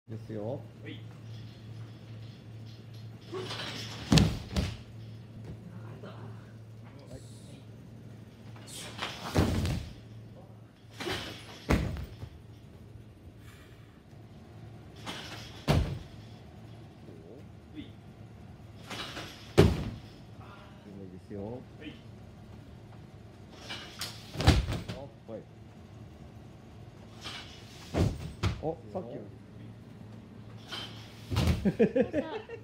ですよ。はい。いいですよ。はい。はい。お、さっきより。